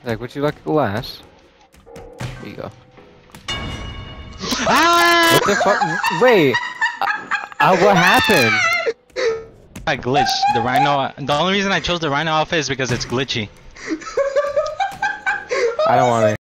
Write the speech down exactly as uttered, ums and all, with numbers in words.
Like, would you like a glass? Here you go. Ah! What the fuck? Wait. Uh, what happened? I glitched. The rhino. The only reason I chose the rhino outfit is because it's glitchy. I don't want it.